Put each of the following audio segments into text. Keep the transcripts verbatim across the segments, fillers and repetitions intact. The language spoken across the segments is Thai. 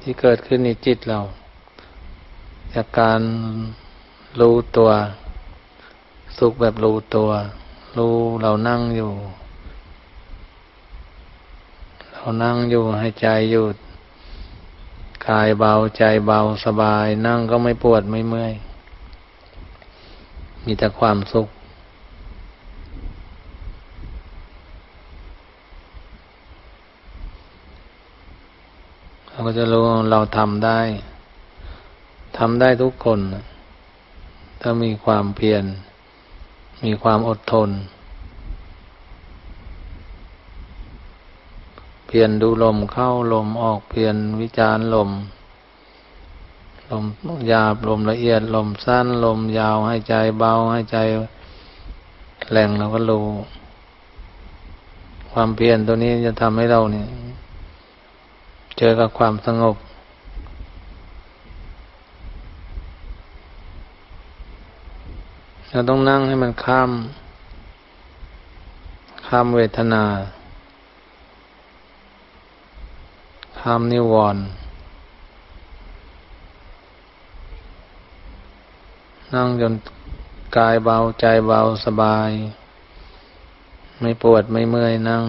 ที่เกิดขึ้นในจิตเราจากการรู้ตัวสุขแบบรู้ตัวรู้เรานั่งอยู่เรานั่งอยู่ให้ใจอยู่กายเบาใจเบาสบายนั่งก็ไม่ปวดไม่เมื่อยมีแต่ความสุขเราก็จะรู้ว่าเราทำได้ทำได้ทุกคนถ้ามีความเพียรมีความอดทนเพียรดูลมเข้าลมออกเพียรวิจารณ์ลมลมหยาบลมละเอียดลมสั้นลมยาวให้ใจเบาให้ใจแรงเราก็รู้ความเพียรตัวนี้จะทำให้เราเนี่ยเจอกับความสงบเราต้องนั่งให้มันข้ามข้ามเวทนาข้ามนิวรณ์นั่งจนกายเบาใจเบาสบายไม่ปวดไม่เมื่อยนั่ง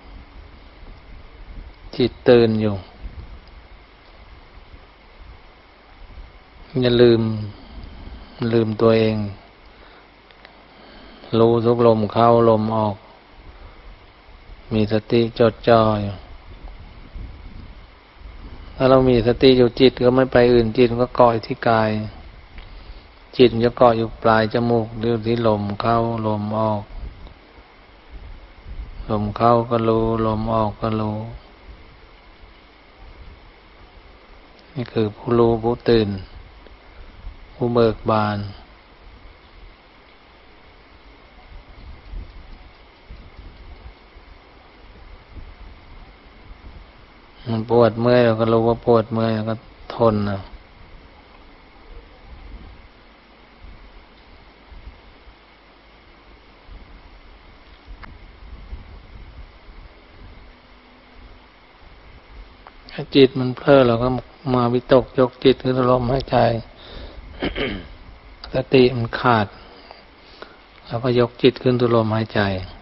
จิตตื่นอยู่อย่าลืมลืมตัวเองรู้ทุกลมเข้าลมออกมีสติจดจ่ออยู่ถ้าเรามีสติอยู่จิตก็ไม่ไปอื่นจิตก็เกาะที่กายจิตจะเกาะอยู่ปลายจมูกหรือที่ลมเข้าลมออกลมเข้าก็รู้ลมออกก็รู้นี่คือผู้รู้ผู้ตื่นผู้เบิกบานมันปวดเมื่อยเราก็รู้ว่าปวดเมื่อยเราก็ทนนะถ้าจิตมันเพ้อเราก็มาวิตกยกจิตขึ้นลมหายใจ สติมันขาดเราก็ยกจิตขึ้นสู่ลมหายใจ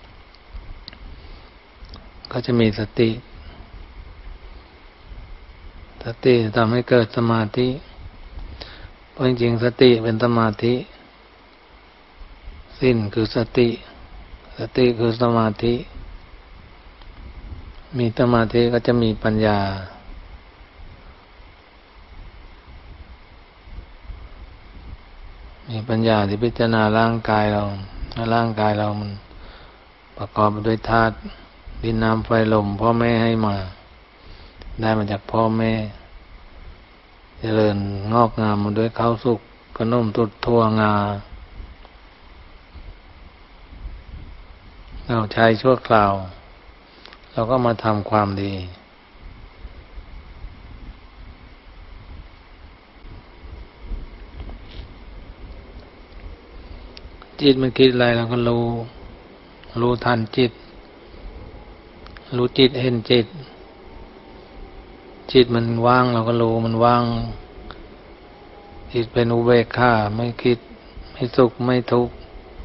ก็จะมีสติสติทำให้เกิดสมาธิเพราะจริงๆสติเป็นสมาธิสิ้นคือสติสติคือสมาธิมีสมาธิก็จะมีปัญญามีปัญญาที่พิจารณาร่างกายเราร่างกายเรามันประกอบไปด้วยธาตุดินน้ำไฟลมพ่อแม่ให้มาได้มาจากพ่อแม่เจริญงอกงามมาด้วยข้าวสุกขนมตุดทั่วงาเราใช้ชั่วคราวเราก็มาทำความดีจิตมันคิดอะไรเราก็รู้รู้ทันจิตรู้จิตเห็นจิตจิตมันว่างเราก็รู้มันว่างจิตเป็นอุเบกขาไม่คิดไม่สุขไม่ทุกข์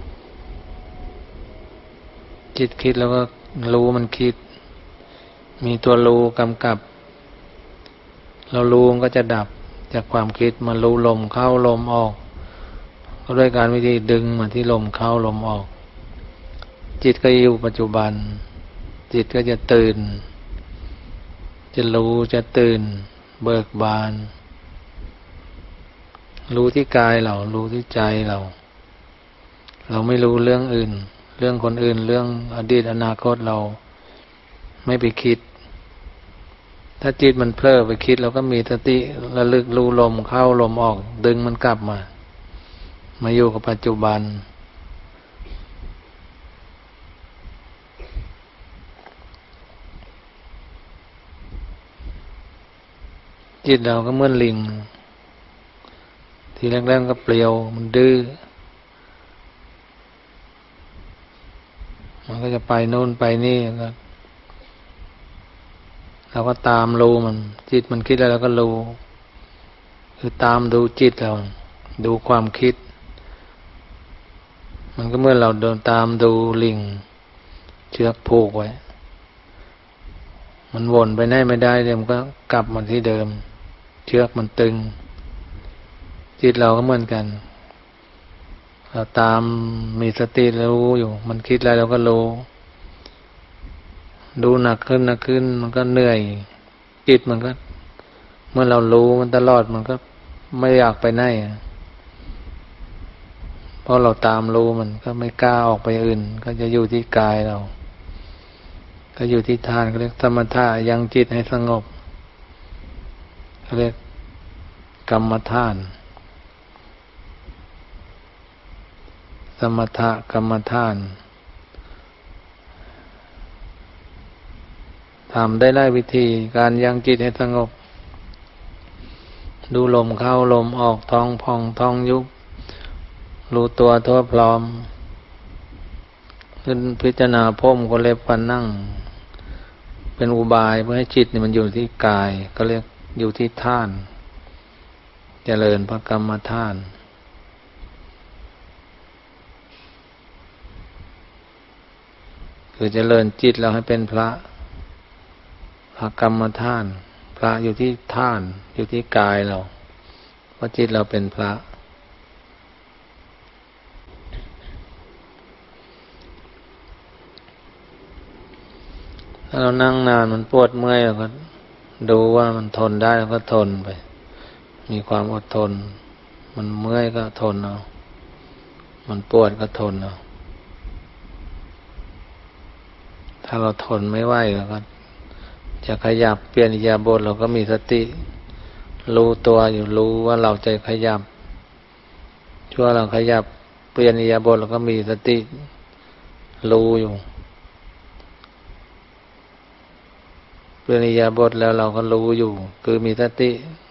จิตคิดแล้วก็รู้มันคิดมีตัวรู้กำกับเรารู้มันก็จะดับจากความคิดมารู้ลมเข้าลมออกก็ด้วยการวิธีดึงมาที่ลมเข้าลมออกจิตก็อยู่ปัจจุบันจิตก็จะตื่นจะรู้จะตื่นเบิกบานรู้ที่กายเรารู้ที่ใจเราเราไม่รู้เรื่องอื่นเรื่องคนอื่นเรื่องอดีตอนาคตเราไม่ไปคิดถ้าจิตมันเผลอไปคิดเราก็มีสติระลึกรู้ลมเข้าลมออกดึงมันกลับมามาอยู่กับปัจจุบันจิตเราก็เหมือนลิงทีแรกๆก็เปลี่ยวมันดื้อมันก็จะไปโน่นไปนี่ก็เราก็ตามรู้มันจิตมันคิดแล้วเราก็รู้คือตามดูจิตเราดูความคิดมันก็เมื่อเราเดินตามดูลิงเชือกผูกไว้มันวนไปไหนไม่ได้เดี๋ยวมันก็กลับมาที่เดิมเชือกมันตึงจิตเราก็เหมือนกันเราตามมีสติรู้อยู่มันคิดอะไรเราก็รู้ดูหนักขึ้นหนักขึ้นมันก็เหนื่อยจิตมันก็เมื่อเรารู้มันตลอดมันก็ไม่อยากไปไหนเพราะเราตามรู้มันก็ไม่กล้าออกไปอื่นก็จะอยู่ที่กายเราก็อยู่ที่ทานเขาเรียกสมถะยังจิตให้สงบเขาเรียกกรรมฐานสมถะกรรมฐานทำได้หลายวิธีการยังจิตให้สงบดูลมเข้าลมออกท้องพองท้องยุบรู้ตัวทั่วพร้อมขึ้นพิจารณาพรมก็เล็บฟันนั่งเป็นอุบายเพื่อให้จิตมันอยู่ที่กายก็เรียกอยู่ที่ท่านเจริญพระกรรมฐานคือเจริญจิตเราให้เป็นพระพระกรรมฐานพระอยู่ที่ท่านอยู่ที่กายเราเพราะจิตเราเป็นพระถ้าเรานั่งนานมันปวดเมื่อยเราก็ดูว่ามันทนได้เราก็ทนไปมีความอดทนมันเมื่อยก็ทนเอามันปวดก็ทนเอาถ้าเราทนไม่ไหวเราก็จะขยับเปลี่ยนอิริยาบถเราก็มีสติรู้ตัวอยู่รู้ว่าเราจะขยับชั่วเราขยับเปลี่ยนอิริยาบถเราก็มีสติรู้อยู่เปลี่ยนอิริยาบถแล้วเราก็รู้อยู่คือมีสติ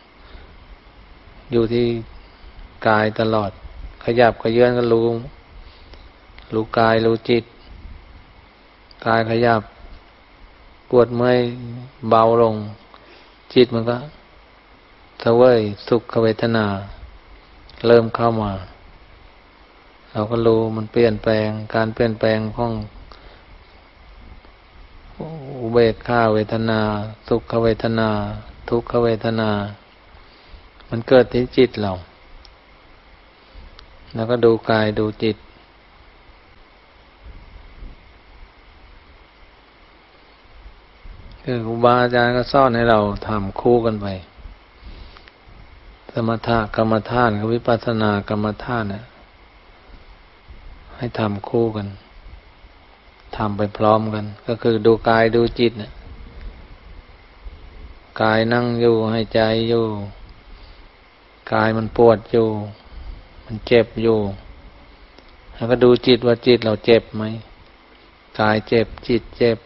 อยู่ที่กายตลอดขยับขยื่นก็รู้รู้กายรู้จิตกายขยับปวดเมื่อยเบาลงจิตมันก็เสวยสุขเวทนาเริ่มเข้ามาเราก็รู้มันเปลี่ยนแปลงการเปลี่ยนแปลงของอุเบกขาเวทนาสุขเวทนาทุกขเวทนามันเกิดที่จิตเราแล้วก็ดูกายดูจิตคือครูบาอาจารย์ก็สอนให้เราทำคู่กันไปสมถะกรรมฐานกับวิปัสสนากรรมฐานเนี่ยให้ทำคู่กันทำไปพร้อมกันก็คือดูกายดูจิตเนี่ยกายนั่งอยู่ให้ใจอยู่กายมันปวดอยู่มันเจ็บอยู่แล้วก็ดูจิตว่าจิตเราเจ็บไหมกายเจ็บจิตเจ็บ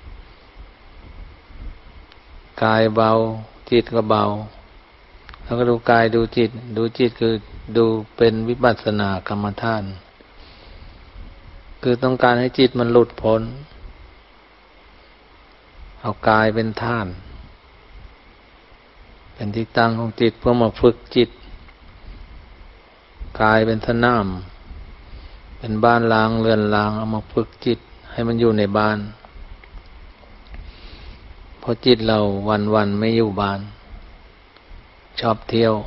กายเบาจิตก็เบาแล้วก็ดูกายดูจิตดูจิตคือดูเป็นวิปัสสนากรรมฐานคือต้องการให้จิตมันหลุดพ้นเอากายเป็นฐานเป็นที่ตั้งของจิตเพื่อมาฝึกจิตกายเป็นสนามเป็นบ้านล้างเรือนล้างเอามาฝึกจิตให้มันอยู่ในบ้านเพราะจิตเราวันๆไม่อยู่บ้านชอบเที่ยว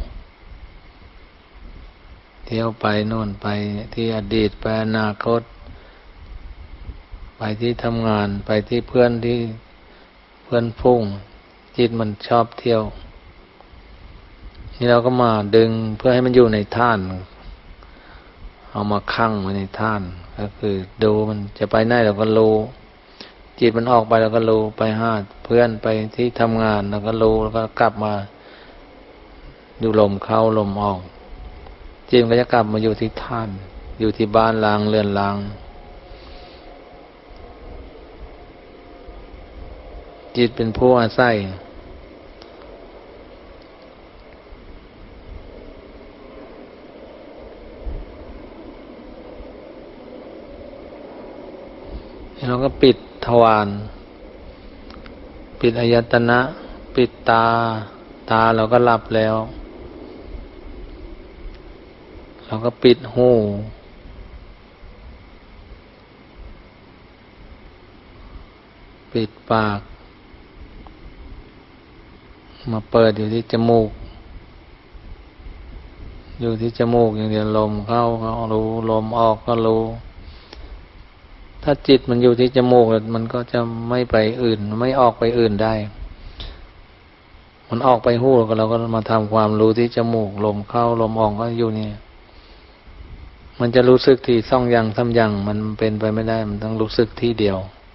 เที่ยวไปโน่นไปที่อดีตไปอนาคตไปที่ทำงานไปที่เพื่อนที่เพื่อนฟุ้งจิตมันชอบเที่ยวนี่เราก็มาดึงเพื่อให้มันอยู่ในท่านเอามาคั่งไว้ในท่านก็คือดูมันจะไปไหนเราก็รู้จิตมันออกไปเราก็รู้ไปหาเพื่อนไปที่ทำงานเราก็รู้แล้วก็กลับมาดูลมเข้าลมออกจิตมันก็จะกลับมาอยู่ที่ท่านอยู่ที่บ้านล้างเรือนล้างจิตเป็นผู้อาศัยเราก็ปิดทวารปิดอายตนะปิดตาตาเราก็หลับแล้วเราก็ปิดหูปิดปากมาเปิดอยู่ที่จมูกอยู่ที่จมูกอย่างเดียวลมเข้าก็รู้ลมออกก็รู้ถ้าจิตมันอยู่ที่จมูกมันก็จะไม่ไปอื่นไม่ออกไปอื่นได้มันออกไปหูก็เราก็มาทำความรู้ที่จมูกลมเข้าลมออกก็อยู่นี่มันจะรู้สึกที่สองอย่างสามอย่างมันเป็นไปไม่ได้มันต้องรู้สึกที่เดียว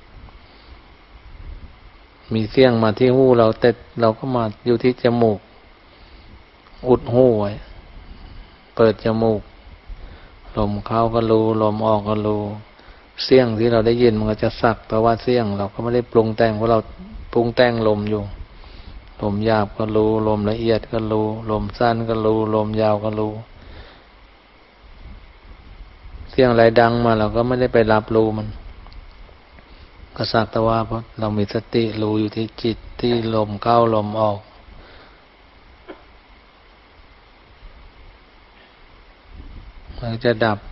มีเสียงมาที่หูเราแต่เราก็มาอยู่ที่จมูกอุดหูไว้เปิดจมูกลมเข้าก็รู้ลมออกก็รู้เสียงที่เราได้ยินมันก็จะสักแต่ว่าเสียงเราก็ไม่ได้ปรุงแต่งเพราะเราปรุงแต่งลมอยู่ลมหยาบก็รู้ลมละเอียดก็รู้ลมสั้นก็รู้ลมยาวก็รู้เสียงอะไรดังมาเราก็ไม่ได้ไปรับรู้มันก็สักแต่ว่าเพราะเรามีสติรู้อยู่ที่จิตที่ลมเข้าลมออกมันจะดับ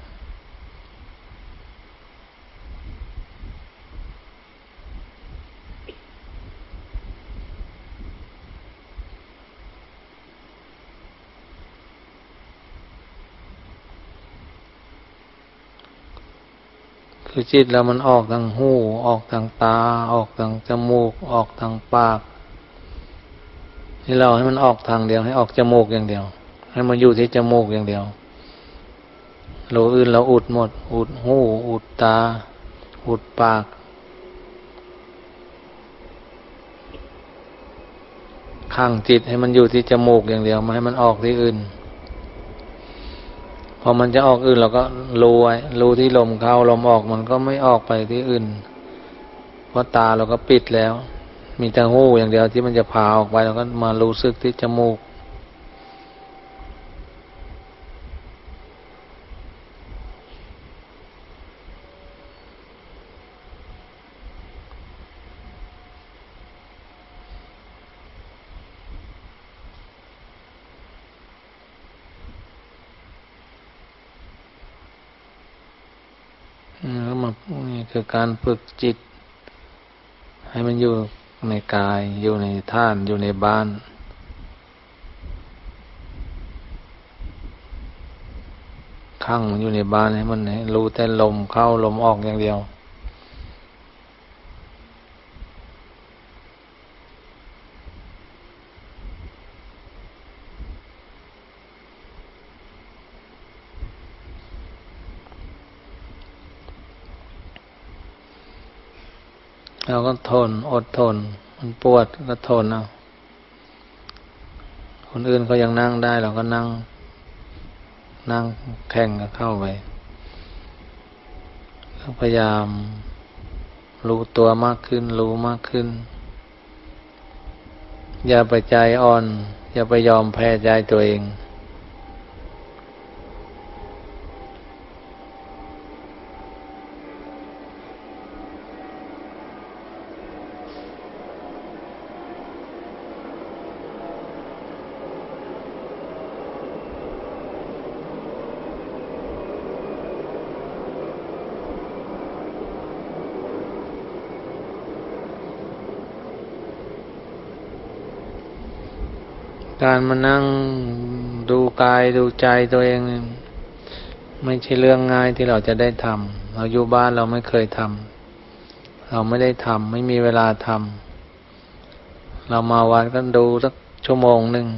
คือจิตแล้วมันออกทางหูออกทางตาออกทางจมูกออกทางปากที่เราให้มันออกทางเดียวให้ออกจมูกอย่างเดียวให้มันอยู่ที่จมูกอย่างเดียวรูอื่นเราอุดหมดอุดหูอุดตาอุดปากขังจิตให้มันอยู่ที่จมูกอย่างเดียวไม่ให้มันออกที่อื่นพอมันจะออกอื่นเราก็รู้ไว้รู้ที่ลมเข้าลมออกมันก็ไม่ออกไปที่อื่นเพราะตาเราก็ปิดแล้วมีแต่หูอย่างเดียวที่มันจะพาออกไปเราก็มารู้สึกที่จมูกแล้วมานี่คือการฝึกจิตให้มันอยู่ในกายอยู่ในท่านอยู่ในบ้านขังมันอยู่ในบ้านให้มันรู้แต่ลมเข้าลมออกอย่างเดียวเราก็ทนอดทนมันปวดก็ทนเอาคนอื่นเขายังนั่งได้เราก็นั่งนั่งแข่งกับเข้าไปพยายามรู้ตัวมากขึ้นรู้มากขึ้นอย่าไปใจอ่อนอย่าไปยอมแพ้ใจตัวเองการมานั่งดูกายดูใจตัวเองไม่ใช่เรื่องง่ายที่เราจะได้ทำเราอยู่บ้านเราไม่เคยทำเราไม่ได้ทำไม่มีเวลาทำเรามาวัดก็ดูสักชั่วโมงหนึ่ง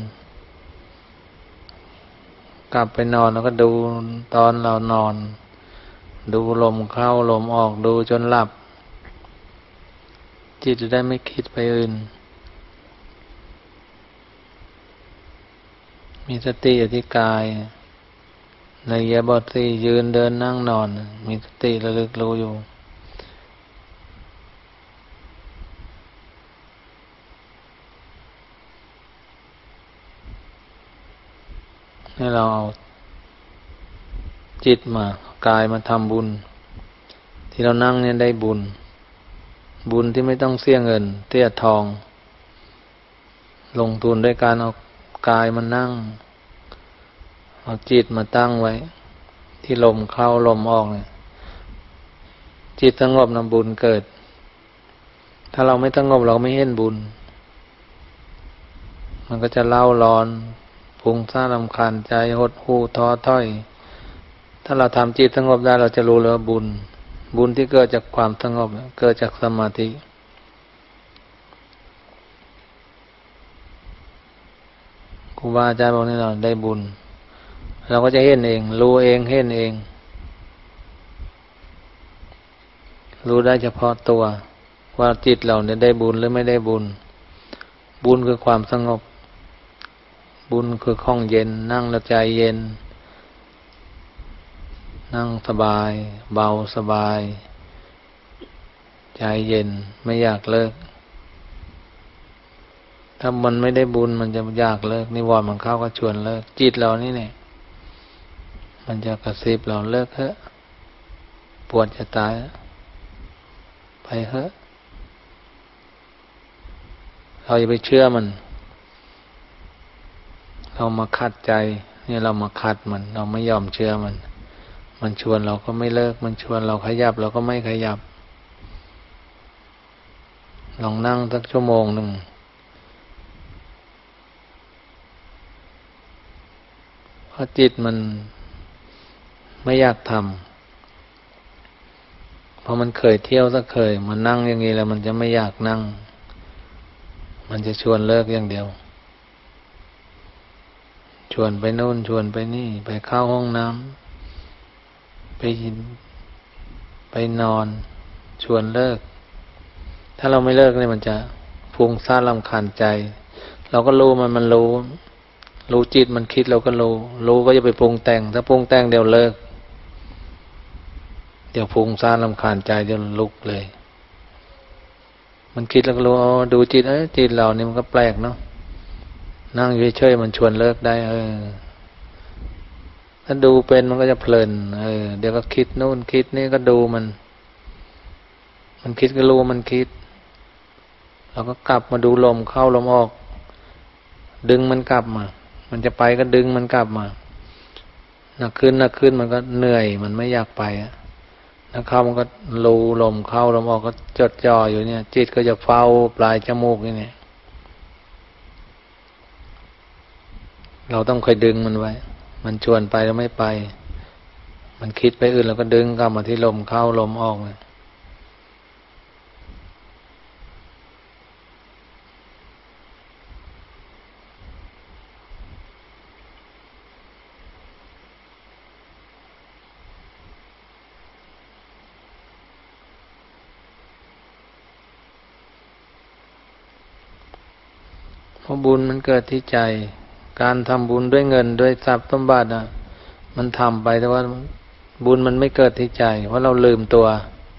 กลับไปนอนแล้วก็ดูตอนเรานอนดูลมเข้าลมออกดูจนหลับจิตจะได้ไม่คิดไปอื่นมีสติอยู่ที่กายในอิริยาบถสี่ยืนเดินนั่งนอนมีสติระลึกรู้อยู่ให้เราเอาจิตมากายมาทำบุญที่เรานั่งเนี่ยได้บุญบุญที่ไม่ต้องเสียเงินเสียทองลงทุนด้วยการเอากายมานั่งเอาจิตมาตั้งไว้ที่ลมเข้าลมออกเนี่ยจิตสงบนำบุญเกิดถ้าเราไม่สงบเราไม่เห็นบุญมันก็จะเล่าร้อนฟุ้งซ่านรำคาญใจหดหู่ท้อถอยถ้าเราทำจิตสงบได้เราจะรู้เลยว่าบุญบุญที่เกิดจากความสงบเกิดจากสมาธิครูบาอาจารย์บอกนี่เราได้บุญเราก็จะเห็นเองรู้เองเห็นเองรู้ได้เฉพาะตัวว่าจิตเราเนี่ยได้บุญหรือไม่ได้บุญบุญคือความสงบบุญคือห้องเย็นนั่งแล้วใจเย็นนั่งสบายเบาสบายใจเย็นไม่อยากเลิกถ้ามันไม่ได้บุญมันจะอยากเลิกนิวรณ์มันเข้าก็ชวนเลิกจิตเรานี่เนี่ยมันจะกระซิบเราเลิกเถอะปวดจะตายไปเถอะเราอย่าไปเชื่อมันเรามาขัดใจเนี่ยเรามาขัดมันเราไม่ยอมเชื่อมันมันชวนเราก็ไม่เลิกมันชวนเราขยับเราก็ไม่ขยับลองนั่งสักชั่วโมงหนึ่งเพราะจิตมันไม่อยากทำเพราะมันเคยเที่ยวสักเคยมันนั่งอย่างนี้แล้วมันจะไม่อยากนั่งมันจะชวนเลิกอย่างเดียวชวนไปโน่นชวนไปนี่ไปเข้าห้องน้ำไปไปนอนชวนเลิกถ้าเราไม่เลิกเนี่ยมันจะฟุ้งซ่านรำคาญใจเราก็รู้มันมันรู้รู้จิตมันคิดเราก็รู้รู้ก็จะไปปรุงแต่งถ้าปรุงแต่งเดี๋ยวเลิกเดี๋ยวฟุ้งซ่านรำคาญใจเดี๋ยวลุกเลยมันคิดแล้วก็รู้อ๋อดูจิตเอ้ยจิตเรานี่มันก็แปลกเนาะนั่งอยู่เฉยๆมันชวนเลิกได้เออถ้าดูเป็นมันก็จะเพลินเออเดี๋ยวก็คิดนู่นคิดนี่ก็ดูมันมันคิดก็รู้มันคิดเราก็กลับมาดูลมเข้าลมออกดึงมันกลับมามันจะไปก็ดึงมันกลับมาหนักขึ้นหนักขึ้นมันก็เหนื่อยมันไม่อยากไปอ่ะแล้วเข้ามันก็รูลมเข้าลมออกก็จดจ่ออยู่เนี่ยจิตก็จะเฝ้าปลายจมูกนี่เนี่ยเราต้องคอยดึงมันไว้มันชวนไปแล้วไม่ไปมันคิดไปอื่นเราก็ดึงกลับมาที่ลมเข้าลมออกเนี่ยเพราะบุญมันเกิดที่ใจการทำบุญด้วยเงินด้วยทรัพย์สมบัติอ่ะมันทำไปแต่ว่าบุญมันไม่เกิดที่ใจเพราะเราลืมตัว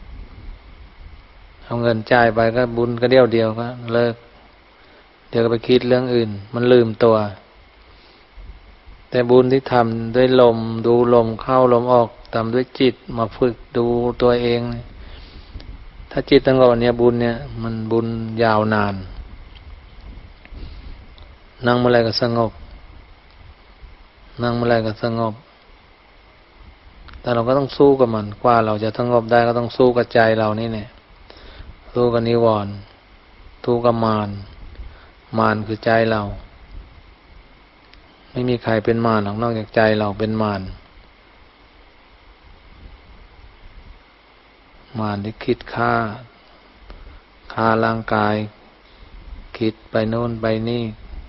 เอาเงินจ่ายไปก็บุญก็เดียวเดียวก็เลิกเดี๋ยวก็ไปคิดเรื่องอื่นมันลืมตัวแต่บุญที่ทำด้วยลมดูลมเข้าลมออกทำด้วยจิตมาฝึกดูตัวเองถ้าจิตสงบเนี่ยบุญเนี่ยมันบุญยาวนานนั่งเมื่อไรก็สงบนั่งเมื่อไรก็สงบแต่เราก็ต้องสู้กับมันกว่าเราจะสงบได้ก็ต้องสู้กับใจเรานี่เนี่ยสู้กับนิวรณ์สู้กับมารมารคือใจเราไม่มีใครเป็นมารหรอกนอกจากใจเราเป็นมารมารที่คิดฆ่าฆ่าร่างกายคิดไปโน่นไปนี่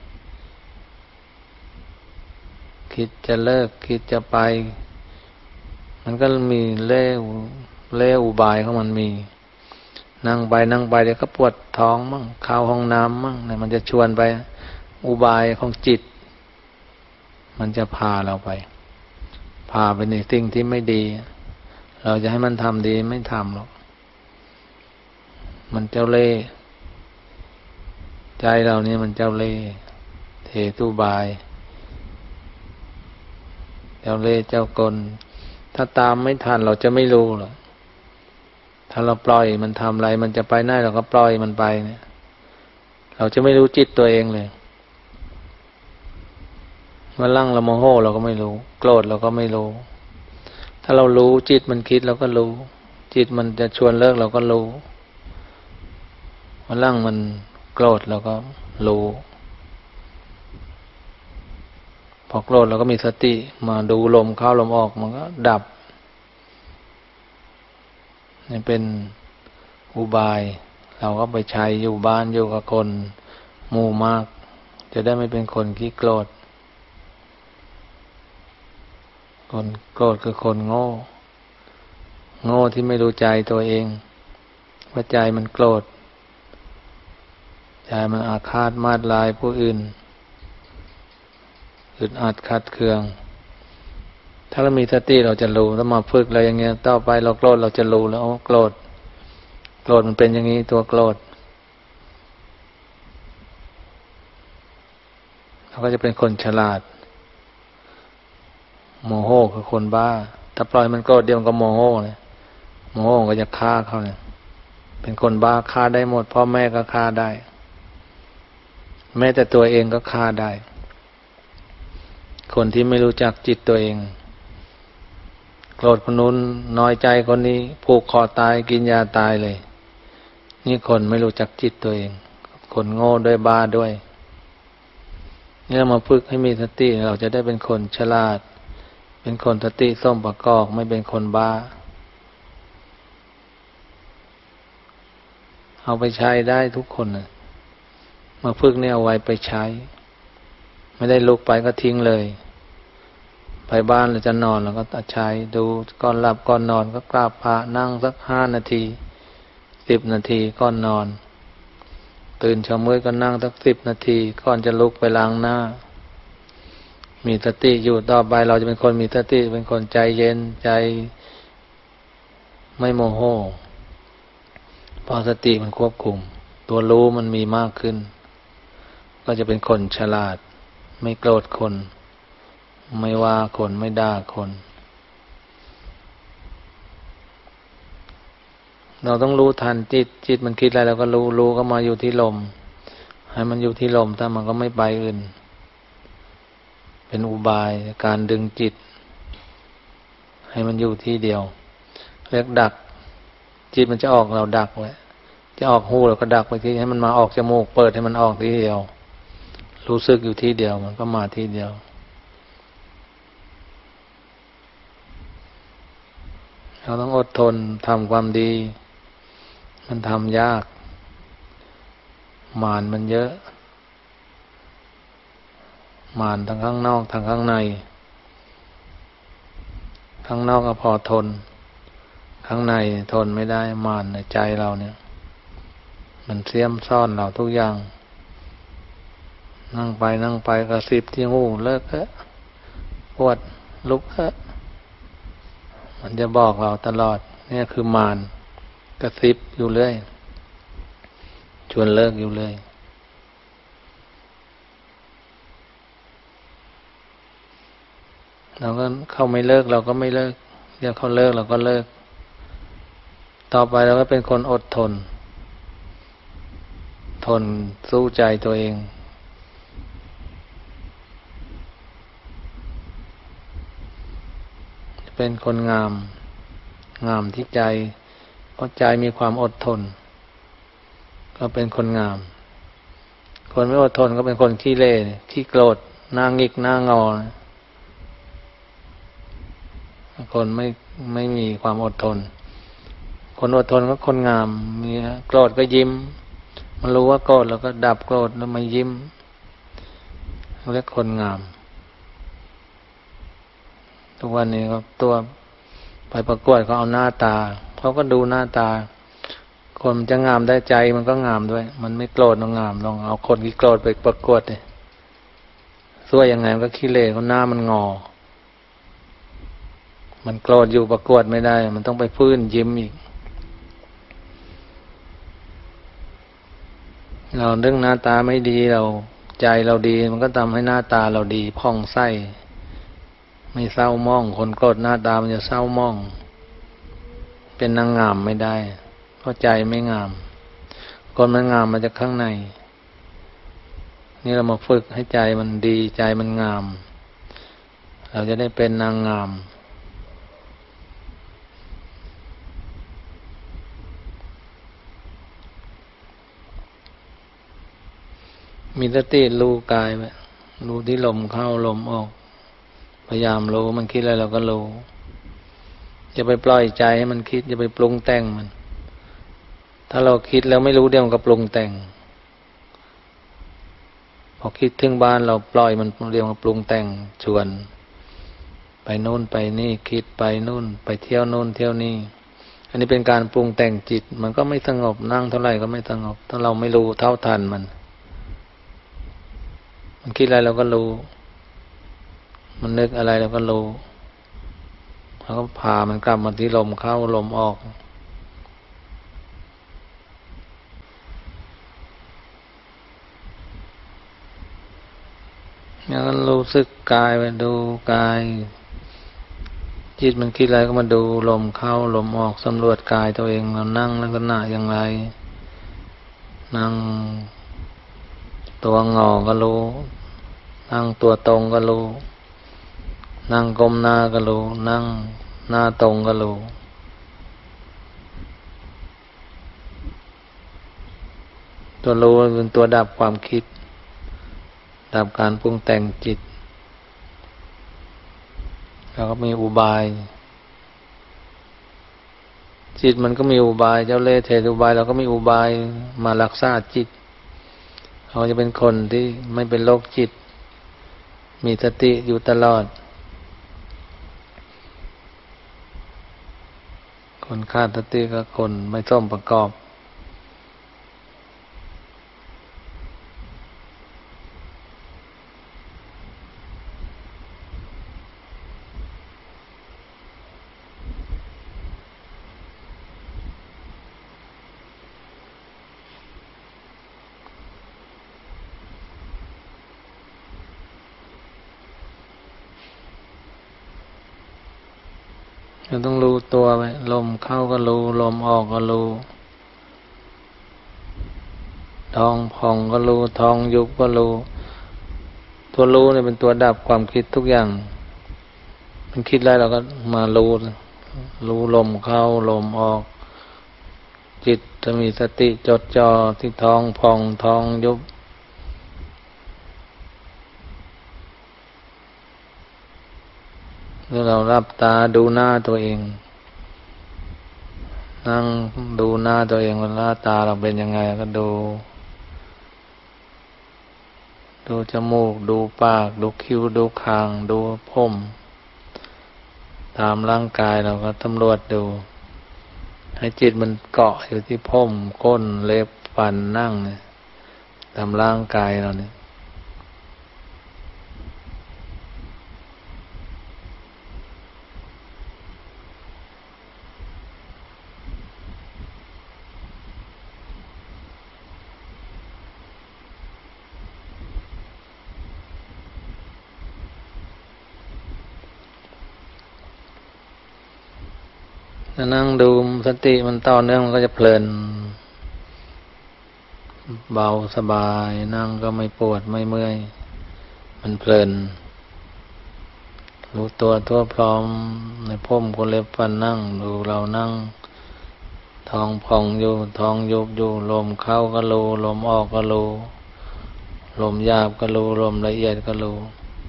คิดจะเลิกคิดจะไปมันก็มีเล่ห์เล่ห์อุบายของมันมีนั่งไปนั่งไปเดี๋ยวก็ปวดท้องมั่งเข้าห้องน้ำมั่งเนี่ยมันจะชวนไปอุบายของจิตมันจะพาเราไปพาไปในสิ่งที่ไม่ดีเราจะให้มันทำดีไม่ทำหรอกมันเจ้าเล่ห์ใจเรานี่มันเจ้าเล่ห์เทตุบายเจ้าเล่ห์เจ้ากลถ้าตามไม่ทันเราจะไม่รู้หรอกถ้าเราปล่อยมันทำอะไรมันจะไปไหนเราก็ปล่อยมันไปเนี่ยเราจะไม่รู้จิตตัวเองเลยเมื่อลั่งเราโมโหเราก็ไม่รู้โกรธเราก็ไม่รู้ถ้าเรารู้จิตมันคิดเราก็รู้จิตมันจะชวนเลิกเราก็รู้เมื่อลั่งมันโกรธเราก็รู้พอโกรธเราก็มีสติมาดูลมเข้าลมออกมันก็ดับนี่เป็นอุบายเราก็ไปใช้อยู่บ้านอยู่กับคนหมู่มากจะได้ไม่เป็นคนขี้โกรธคนโกรธคือคนโง่โง่ที่ไม่รู้ใจตัวเองว่าใจมันโกรธใจมันอาฆาตมาดร้ายผู้อื่นอึดอัดขัดเคืองถ้าเรามีสติเราจะรู้ถ้ามาฝึกอะไรอย่างเงี้ยต่อไปเราโกรธเราจะรู้แล้วโกรธโกรธมันเป็นอย่างนี้ตัวโกรธเราก็จะเป็นคนฉลาดโมโหคือคนบ้าถ้าปล่อยมันโกรธเดี๋ยวมันก็โมโหเลยโมโหก็จะฆ่าเขาเนี่ยเป็นคนบ้าฆ่าได้หมดพ่อแม่ก็ฆ่าได้แม้แต่ตัวเองก็ฆ่าได้คนที่ไม่รู้จักจิตตัวเองโกรธคนนู้นน้อยใจคนนี้ผูกคอตายกินยาตายเลยนี่คนไม่รู้จักจิตตัวเองคนโง่ด้วยบ้าด้วยนี่เรามาฝึกให้มีสติเราจะได้เป็นคนฉลาดเป็นคนสติส้มประกอบไม่เป็นคนบ้าเอาไปใช้ได้ทุกคนนะมาฝึกเนี่ยเอาไว้ไปใช้ไม่ได้ลุกไปก็ทิ้งเลยไปบ้านเราจะนอนเราก็ใช้ดูก่อนหลับก่อนนอนก็กราบพระนั่งสักห้านาทีสิบนาทีก่อนนอนตื่นเช้ามืดก็นั่งสักสิบนาทีก่อนจะลุกไปล้างหน้ามีสติอยู่ต่อไปเราจะเป็นคนมีสติเป็นคนใจเย็นใจไม่โมโหพอสติมันควบคุมตัวรู้มันมีมากขึ้นก็จะเป็นคนฉลาดไม่โกรธคนไม่ว่าคนไม่ด่าคนเราต้องรู้ทันจิตจิตมันคิดอะไรเราก็รู้รู้ก็มาอยู่ที่ลมให้มันอยู่ที่ลมถ้ามันก็ไม่ไปอื่นเป็นอุบายการดึงจิตให้มันอยู่ที่เดียวเรียกดักจิตมันจะออกเราดักไว้จะออกหูเราก็ดักไปที่ให้มันมาออกจมูกเปิดให้มันออกที่เดียวรู้สึกอยู่ที่เดียวมันก็มาที่เดียวเราต้องอดทนทำความดีมันทำยากมารมันเยอะมารทั้งข้างนอกทั้งข้างในข้างนอกก็พอทนข้างในทนไม่ได้มารในใจเราเนี่ยมันเสี้ยมซ่อนเราทุกอย่างนั่งไปนั่งไปกระซิบที่หูเลิกเถอะปวดลุกเถอะมันจะบอกเราตลอดนี่คือมารกระซิบอยู่เรื่อยชวนเลิกอยู่เลยเราก็เข้าไม่เลิกเราก็ไม่เลิกเดี๋ยวเขาเลิกเราก็เลิกต่อไปเราก็เป็นคนอดทนทนสู้ใจตัวเองเป็นคนงามงามที่ใจเพราะใจมีความอดทนก็เป็นคนงามคนไม่อดทนก็เป็นคนขี้เล่ขี้โกรธหน้างิกหน้างอคนไม่ไม่มีความอดทนคนอดทนก็คนงามมีโกรธก็ยิ้มมันรู้ว่าโกรธแล้วก็ดับโกรธแล้วมายิ้มเรียกคนงามทุกวันนี้ก็ตัวไปประกวดเขาเอาหน้าตาเขาก็ดูหน้าตาคนมันจะงามได้ใจมันก็งามด้วยมันไม่โกรธมันงามลองเอาคนที่โกรธไปประกวดเลยสวยยังไงมันก็ขี้เหร่เขาหน้ามันงอมันโกรธอยู่ประกวดไม่ได้มันต้องไปฟื้นยิ้มอีกเราเรื่องหน้าตาไม่ดีเราใจเราดีมันก็ทำให้หน้าตาเราดีผ่องใสไม่เศร้าหมองคนโกรธหน้าตามันจะเศร้าหมองเป็นนางงามไม่ได้เพราะใจไม่งามคนมันงามมาจากข้างในนี่เรามาฝึกให้ใจมันดีใจมันงามเราจะได้เป็นนางงามมีสติรู้กายไว้รู้ที่ลมเข้าลมออกพยายามรู้มันคิดอะไรเราก็รู้อย่าไปปล่อยใจให้มันคิดอย่าไปปรุงแต่งมันถ้าเราคิดแล้วไม่รู้เดี๋ยวมันก็ปรุงแต่งพอคิดถึงบ้านเราปล่อยมันเดี๋ยวมันปรุงแต่งชวนไปโน่นไปนี่คิดไปนู่นไปเที่ยวโน่นเที่ยวนี่อันนี้เป็นการปรุงแต่งจิตมันก็ไม่สงบนั่งเท่าไหร่ก็ไม่สงบถ้าเราไม่รู้เท่าทันมันมันคิดอะไรเราก็รู้มันนึกอะไรเราก็รู้แล้วก็พามันกลับมาที่ลมเข้าลมออกแล้วก็รู้สึกกายไปดูกายจิตมันคิดอะไรก็มาดูลมเข้าลมออกสำรวจกายตัวเองเรานั่งลักษณะอย่างไรนั่งตัวงอก็รู้นั่งตัวตรงก็รู้นั่งก้มหน้าก็รู้นั่งหน้าตรงก็รู้ตัวรู้เป็นตัวดับความคิดดับการปรุงแต่งจิตแล้วก็มีอุบายจิตมันก็มีอุบายเจ้าเล่ห์เทศอุบายเราก็มีอุบายมารักษาจิตเขาจะเป็นคนที่ไม่เป็นโรคจิตมีสติอยู่ตลอดคนขาดสติก็คนไม่สมประกอบเราต้องรู้ตัวไว้ลมเข้าก็รู้ลมออกก็รู้ท้องพองก็รู้ท้องยุบก็รู้ตัวรู้เนี่ยเป็นตัวดับความคิดทุกอย่างมันคิดอะไรเราก็มารู้รู้ลมเข้าลมออกจิตจะมีสติจดจ่อที่ท้องพองท้องยุบเราหลับตาดูหน้าตัวเองนั่งดูหน้าตัวเองว่าหน้าตาเราเป็นยังไงก็ดูดูจมูกดูปากดูคิ้วดูคางดูผมตามร่างกายเราก็สำรวจดูให้จิตมันเกาะอยู่ที่ผมก้นเล็บฟันนั่งเนี่ยตามร่างกายเราเนี่ยถ้านั่งดูสติมันต่อเนื่องมันก็จะเพลินเบาสบายนั่งก็ไม่ปวดไม่เมื่อยมันเพลินรู้ตัวทั่วพร้อมในผมขนเล็บฟันนั่งดูเรานั่งท้องพองอยู่ท้องยุบอยู่ลมเข้าก็รู้ลมออกก็รู้ลมหยาบก็รู้ลมละเอียดก็รู้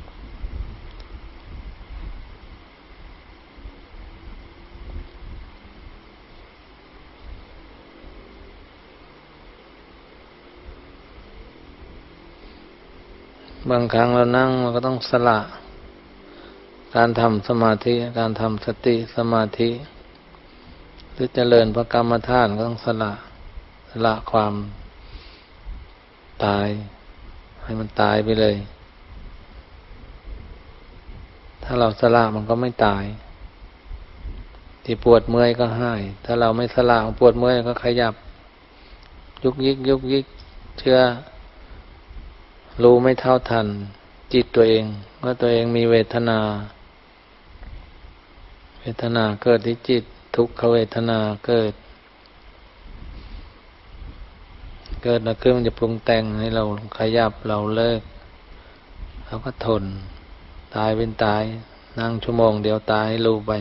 บางครั้งเรานั่งเราก็ต้องสละการทำสมาธิการทำสติสมาธิหรือเจริญพระกรรมฐานก็ต้องสละสละความตายให้มันตายไปเลยถ้าเราสละมันก็ไม่ตายที่ปวดเมื่อยก็หายถ้าเราไม่สละปวดเมื่อยก็ขยับยุกยิกยุกยิกเชื่อรู้ไม่เท่าทันจิตตัวเองว่าตัวเองมีเวทนาเวทนาเกิดที่จิตทุกขเวทนาเกิดเกิดแล้วคือมันจะปรุงแต่งให้เราขยับเราเลิกเราก็ทนตายเป็นตายนั่งชั่วโมงเดียวตายให้รู้ไป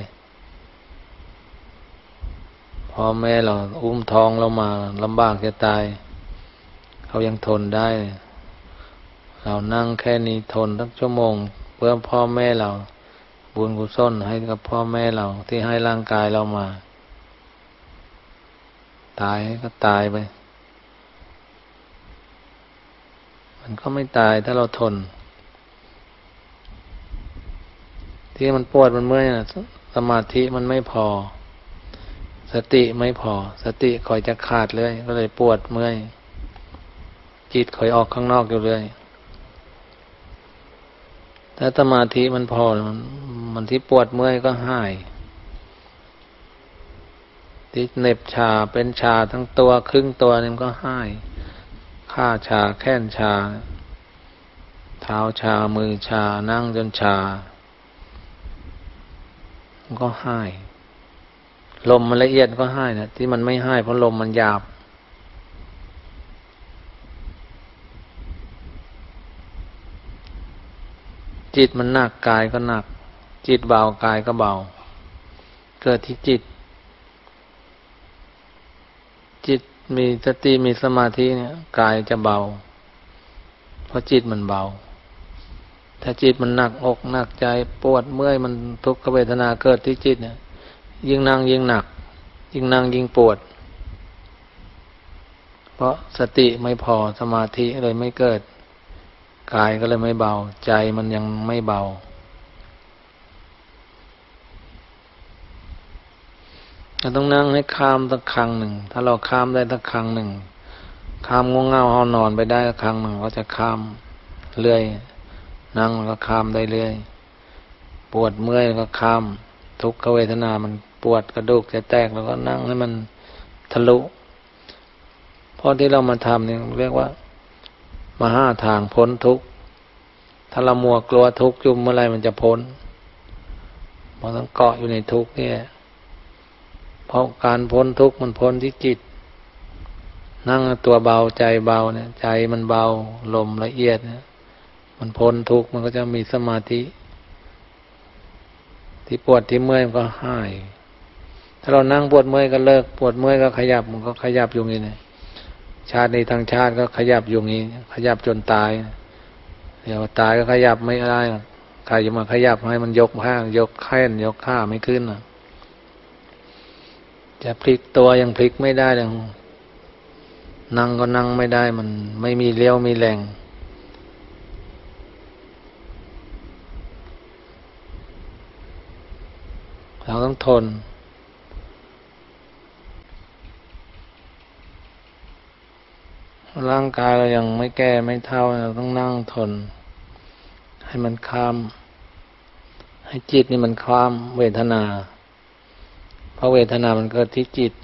พ่อแม่เราอุ้มท้องเรามาลำบากจะตายเขายังทนได้เรานั่งแค่นี้ทนสักชั่วโมงเพื่อพ่อแม่เราบุญกุศลให้กับพ่อแม่เราที่ให้ร่างกายเรามาตายก็ตายไปมันก็ไม่ตายถ้าเราทนที่มันปวดมันเมื่อยนะสมาธิมันไม่พอสติไม่พอสติคอยจะขาดเลยก็เลยปวดเมื่อยจิตคอยออกข้างนอกอยู่เลยถ้าสมาธิมันพอมันมันที่ปวดเมื่อยก็หายที่เหน็บชาเป็นชาทั้งตัวครึ่งตัวนี่มันก็หายข้าชาแข้งชาเท้าชามือชานั่งจนชามันก็หายลมมันละเอียดก็หายนะที่มันไม่หายเพราะลมมันหยาบจิตมันหนักกายก็หนักจิตเบากายก็เบาเกิดที่จิตจิตมีสติมีสมาธิเนี่ยกายจะเบาเพราะจิตมันเบาถ้าจิตมันหนักอกหนักใจปวดเมื่อยมันทุกขเวทนาเกิดที่จิตเนี่ยยิ่งนั่งยิ่งหนักยิ่งนั่งยิ่งปวดเพราะสติไม่พอสมาธิเลยไม่เกิดกายก็เลยไม่เบาใจมันยังไม่เบาเราต้องนั่งให้ข้ามสักครั้งหนึ่งถ้าเราข้ามได้สักครั้งหนึ่งข้ามง่วงเหงาเอานอนไปได้สักครั้งหนึ่งก็จะข้ามเรื่อยนั่งแล้วก็ข้ามได้เรื่อยปวดเมื่อยก็ข้ามทุกขเวทนามันปวดกระดูกจะแตกแล้วก็นั่งให้มันทะลุเพราะที่เรามาทำเนี่ยเรียกว่ามาห้าทางพ้นทุกข์ถ้าเรามัวกลัวทุกข์อยู่เมื่อไรมันจะพ้นมันต้องเกาะอยู่ในทุกข์นี่เพราะการพ้นทุกข์มันพ้นที่จิตนั่งตัวเบาใจเบาเนี่ยใจมันเบาลมละเอียดเนี่ยมันพ้นทุกข์มันก็จะมีสมาธิที่ปวดที่เมื่อยมันก็หายถ้าเรานั่งปวดเมื่อยก็เลิกปวดเมื่อยก็ขยับมันก็ขยับอยู่นี่เนี่ยชาตินี้ทางชาติก็ขยับอยู่นี้ขยับจนตายเดี๋ยวตายก็ขยับไม่ได้ใครจะมาขยับให้มันยกข้างยกแขนยกขาไม่ขึ้นน่ะจะพลิกตัวยังพลิกไม่ได้เลยนั่งก็นั่งไม่ได้มันไม่มีเลี้ยวมีแรงเราต้องทนร่างกายเรายังไม่แก่ไม่เฒ่าเราต้องนั่งทนให้มันข้ามให้จิตนี่มันข้ามเวทนาเพราะเวทนามันเกิดที่จิต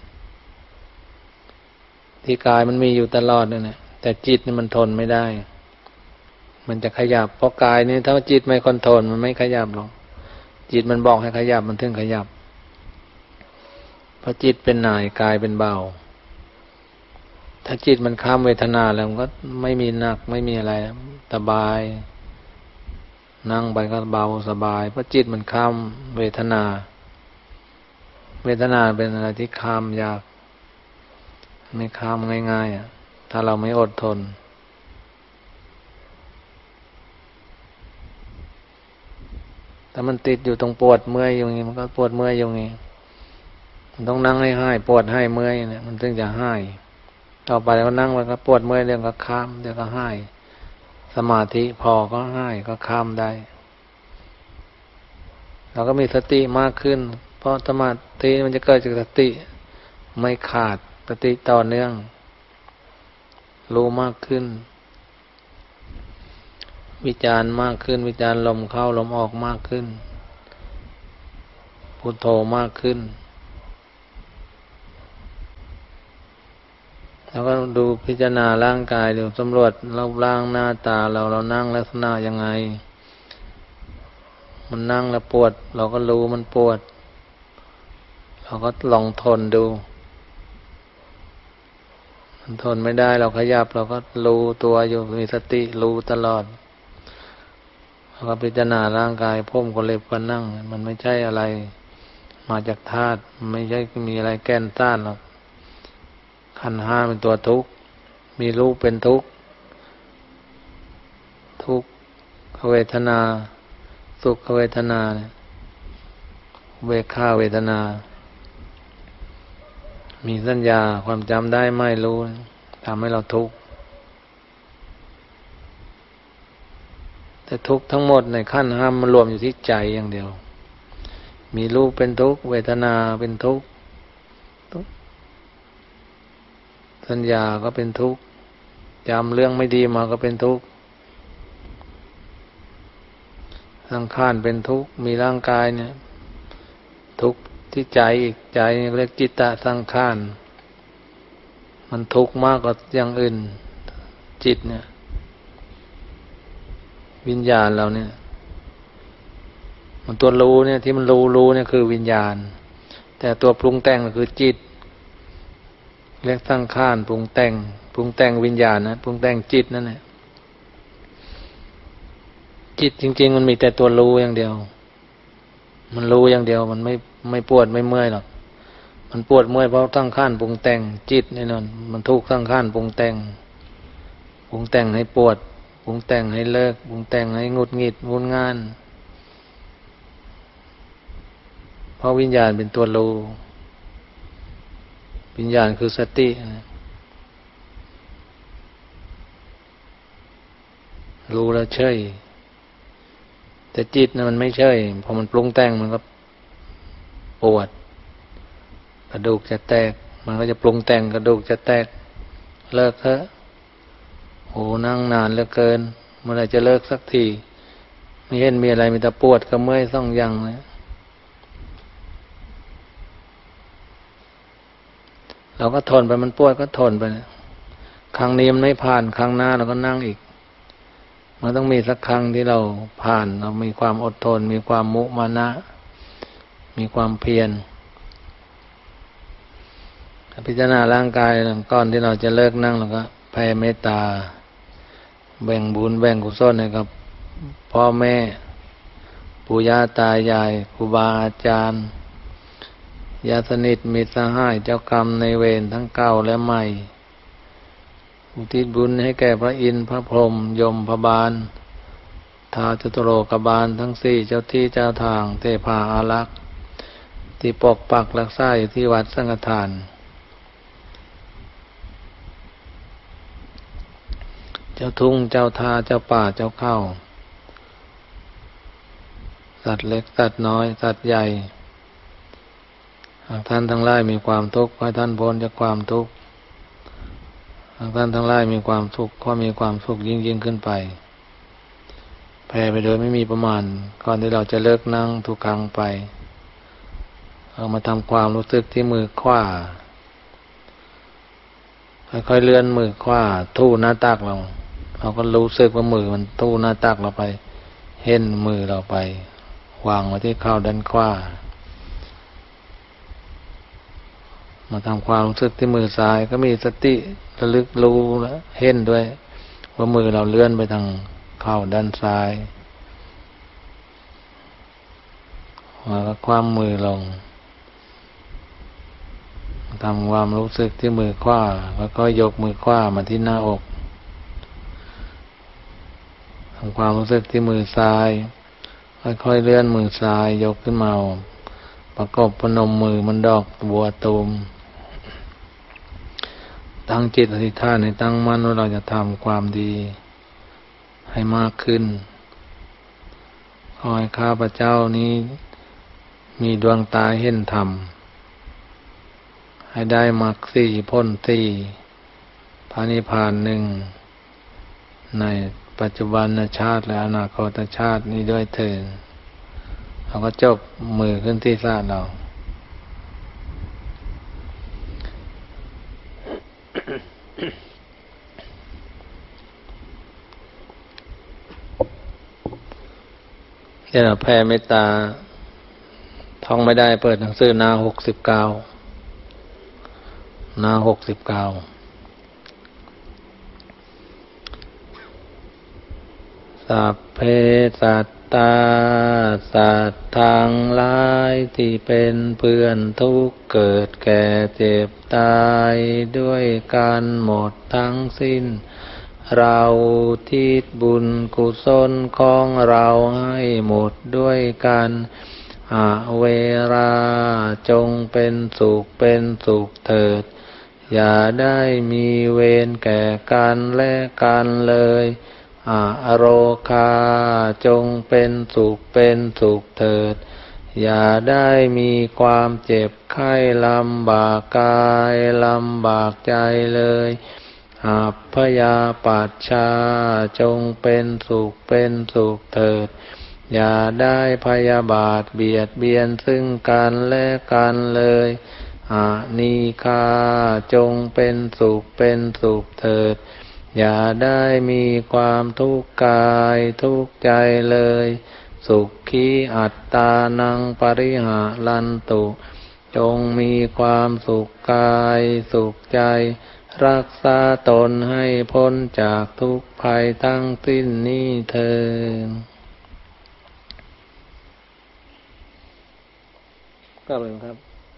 ที่กายมันมีอยู่ตลอดนั่นแหละแต่จิตนี่มันทนไม่ได้มันจะขยับเพราะกายนี่ถ้าจิตไม่คอนโทรลมันไม่ขยับหรอกจิตมันบอกให้ขยับมันถึงขยับเพราะจิตเป็นนายกายเป็นเบาถ้าจิตมันข้ามเวทนาแล้วมันก็ไม่มีหนักไม่มีอะไรสบายนั่งไปก็เบาสบายเพราะจิตมันข้ามเวทนาเวทนาเป็นอะไรที่ข้ามยากไม่ข้ามง่ายๆอ่ะถ้าเราไม่อดทนแต่มันติดอยู่ตรงปวดเมื่อยอย่างนี้มันก็ปวดเมื่อยอย่างนี้มันต้องนั่งให้หายปวดให้เมื่อยเนี่ยมันถึงจะหายต่อไปก็นั่งแล้วก็ปวดเมื่อยเรื่องก็ข้ามเดี๋ยวก็หายสมาธิพอก็หายก็ข้ามได้เราก็มีสติมากขึ้นเพราะสมาธิมันจะเกิดจากสติไม่ขาดสติต่อเนื่องรู้มากขึ้นวิจารณ์มากขึ้นวิจารณ์ลมเข้าลมออกมากขึ้นพุทโธมากขึ้นแล้วก็ดูพิจารณาร่างกายดูสำรวจรูปร่างหน้าตาเราเรานั่งลักษณะยังไงมันนั่งแล้วปวดเราก็รู้มันปวดเราก็ลองทนดูมันทนไม่ได้เราขยับเราก็รู้ตัวอยู่มีสติรู้ตลอดแล้วก็พิจารณาร่างกายผมก็เล็บก็นั่งมันไม่ใช่อะไรมาจากธาตุไม่ใช่มีอะไรแก่นต้านหรอกขันธ์ห้าเป็นตัวทุกข์มีรูปเป็นทุกข์ทุกขเวทนาสุขเวทนาเนี่ยเวขาเวทนามีสัญญาความจำได้ไม่รู้ทำให้เราทุกข์แต่ทุกข์ทั้งหมดในขันธ์ห้ามันรวมอยู่ที่ใจอย่างเดียวมีรูปเป็นทุกข์เวทนาเป็นทุกข์สัญญาก็เป็นทุกข์จำเรื่องไม่ดีมาก็เป็นทุกข์สังขารเป็นทุกข์มีร่างกายเนี่ยทุกข์ที่ใจอีกใจเรียกจิตตสังขารมันทุกข์มากกว่าอย่างอื่นจิตเนี่ยวิญญาณเราเนี่ยมันตัวรู้เนี่ยที่มันรู้รู้เนี่ยคือวิญญาณแต่ตัวปรุงแต่งก็คือจิตเรียกสังขารปรุงแต่งปรุงแต่งวิญญาณนะปรุงแต่งจิตนั่นแหละจิตจริงๆมันมีแต่ตัวรู้อย่างเดียวมันรู้อย่างเดียวมันไม่ไม่ปวดไม่เมื่อยหรอกมันปวดเมื่อยเพราะสังขารปรุงแต่งจิตแน่นอนมันทุกข์สังขารปรุงแต่งปรุงแต่งให้ปวดปรุงแต่งให้เลิกปรุงแต่งให้หงุดหงิดวุ่นง่านเพราะวิญญาณเป็นตัวรู้วิญญาณคือสติรู้แล้วเฉยแต่จิตนะมันไม่เฉยพอมันปรุงแต่งมันก็ปวดกระดูกจะแตกมันก็จะปรุงแต่งกระดูกจะแตกเลิกเถอะโหนั่งนานเหลือเกินเมื่อไหร่จะเลิกสักทีไม่เห็นมีอะไรมีแต่ปวดกับเมื่อยสองอย่างเลยเราก็ทนไปมันปวดก็ทนไปครั้งนี้มันไม่ผ่านครั้งหน้าเราก็นั่งอีกมันต้องมีสักครั้งที่เราผ่านเรามีความอดทนมีความมุมานะมีความเพียรพิจารณาร่างกายก่อนที่เราจะเลิกนั่งเราก็แผ่เมตตาแบ่งบุญแบ่งกุศลให้กับพ่อแม่ปู่ย่าตายายครูบาอาจารย์ญาติสนิทมิตรสหายเจ้ากรรมในเวรทั้งเก่าและใหม่อุทิศบุญให้แก่พระอินทร์พระพรหมยมพบาลท้าวจตุโลกบาลทั้งสี่เจ้าที่เจ้าทางเทพาอารักษ์ที่ปกปักรักษาอยู่ที่วัดสังฆทานเจ้าทุ่งเจ้าทาเจ้าป่าเจ้าเข้าสัตว์เล็กสัตว์น้อยสัตว์ใหญ่หากท่านทั้งหลายมีความทุกข์ขอให้ท่านพ้นจากความทุกข์หากท่านทั้งหลายมีความสุขก็มีความสุขยิ่งยิ่งขึ้นไปแผ่ไปโดยไม่มีประมาณก่อนที่เราจะเลิกนั่งทุกครั้งไปเอามาทำความรู้สึกที่มือขวาค่อยๆเลื่อนมือขวาทู่หน้าตักเราเราก็รู้สึกว่ามือมันทู่หน้าตักเราไปเห็นมือเราไปวางไว้ที่เข่าด้านขวามาทำความรู้สึกที่มือซ้ายก็มีสติระลึกรู้และเห็นด้วยว่ามือเราเลื่อนไปทางเข่าด้านซ้ายแล้วก็คว่ำมือลงทำความรู้สึกที่มือขวาแล้วก็ยกมือขวามาที่หน้าอกทำความรู้สึกที่มือซ้ายค่อยๆเลื่อนมือซ้ายยกขึ้นมาประกบพนมมือมันดอกบัวตูมตั้งจิตอธิษฐานให้ตั้งมั่นว่าเราจะทำความดีให้มากขึ้นขอให้ข้าพเจ้านี้มีดวงตาเห็นธรรมให้ได้มรรคสี่พ้นสี่พระนิพพานหนึ่งในปัจจุบันชาติและอนาคตชาตินี้ด้วยเถิดเราก็จบมือขึ้นที่ศีรษะเราเดี๋ยวเราแผ่เมตตาท่องไม่ได้เปิดหนังสือหน้าหกสิบเก้าหน้าหกสิบเก้าสัพเพสัตตาสัตว์ทั้งหลายที่เป็นเพื่อนทุกข์เกิดแก่เจ็บตายด้วยกันหมดทั้งสิ้นเราทิศบุญกุศลของเราให้หมดด้วยกันอเวราจงเป็นสุขเป็นสุขเถิดอย่าได้มีเวรแก่กันและกันเลยอโรคาจงเป็นสุขเป็นสุขเถิดอย่าได้มีความเจ็บไข้ลำบากกายลำบากใจเลยอัพพยาปัชชาจงเป็นสุขเป็นสุขเถิดอย่าได้พยาบาทเบียดเบียนซึ่งกันและกันเลยอานีคาจงเป็นสุขเป็นสุขเถิดอย่าได้มีความทุกข์กายทุกข์ใจเลยสุขีอัตตานังปริหารันตุจงมีความสุขกายสุขใจรักษาตนให้พ้นจากทุกภัยทั้งสิ้นนี้เถิดก็เป็นครับ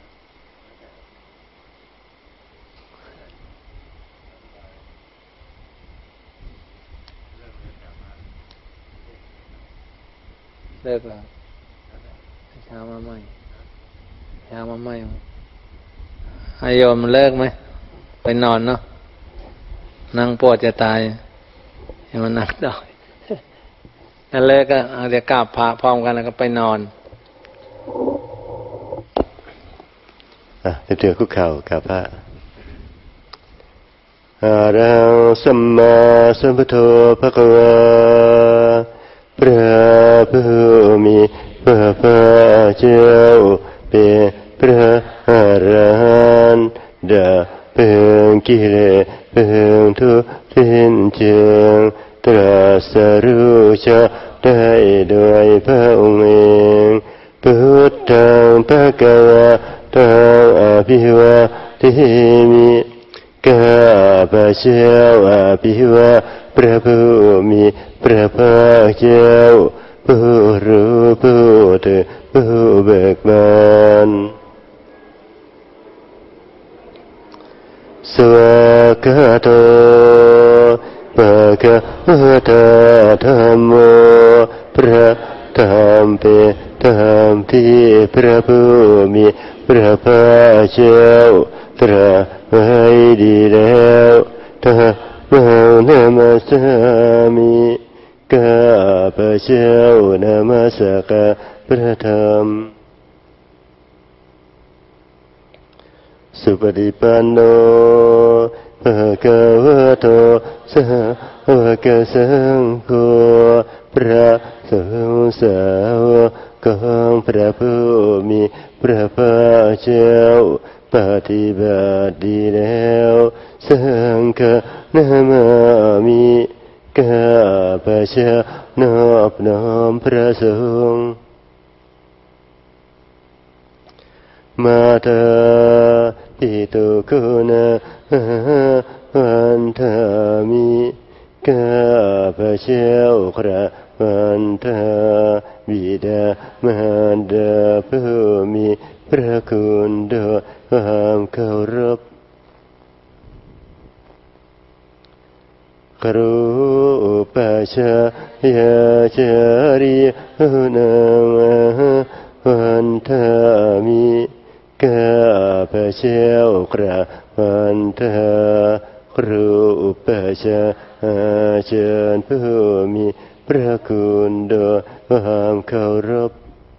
เลิกแล้วเช้ามาใหม่เช้ามาใหม่ให้โยมเลิกไหมไปนอนเนาะนั่งปวดจะตายให้มันนั่งต่อถ้าเลิกก็เดี๋ยวกราบพระพร้อมกันแล้วก็ไปนอนอ่ะเดี๋ยวคุกเข่ากราบพระอะระหังสัมมาสัมพุทโธภะคะวะพระผู้มีพระภาคเจ้าเป็นพระอรหันต์ดับเพ่งกิเลสเพ่งทุกข์สิ้นเชิงตรัสรู้ชอบได้โดยพระองค์เองพุทธังภควตังอภิวาเทมิข้าพเจ้าอภิวาพระผู้มีพระภาคเจ้าผู้รู้ผู้ตื่นผู้เบิกบานสวากขาโตภะคะวะโตธัมโมพระธรรมเป็นธรรมที่พระผู้มีพระภาคเจ้าตรัสไว้ดีแล้วถ้าเรานมัสสามิข้าพเจ้านมัสการพระธรรมสุปฏิปันโนภะคะวะโตสาวกสังโฆพระสงฆ์สาวกของพระผู้มีพระภาคเจ้าปฏิบัติดีแล้วสังฆนามามิข้าพเจ้านอบน้อมพระสงฆ์มาตาปิตุคุณาวันทามิข้าพเจ้าคราวันทาบิดามารดาผู้มีพระคุณด้วยความเคารพครูปัชฌายาจารินามวันทามิข้าพเจ้ากราบวันทาครูปัชฌายาจารย์ผู้มีพระคุณด้วยความเคารพ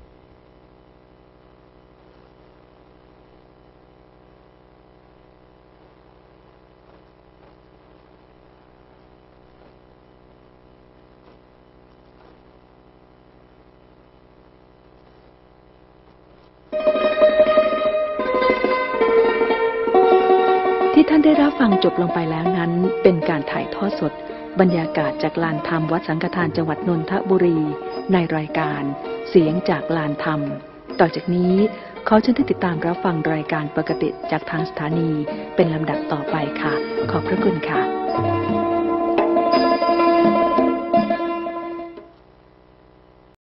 ที่ท่านได้รับฟังจบลงไปแล้วนั้นเป็นการถ่ายทอดสดบรรยากาศจากลานธรรมวัดสังฆทานจังหวัดนนทบุรีในรายการเสียงจากลานธรรมต่อจากนี้ขอเชิญท่านติดตามรับฟังรายการปกติจากทางสถานีเป็นลำดับต่อไปค่ะขอบพระคุณค่ะ